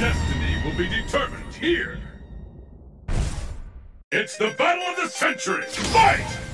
destiny will be determined here. It's the battle of the century! Fight!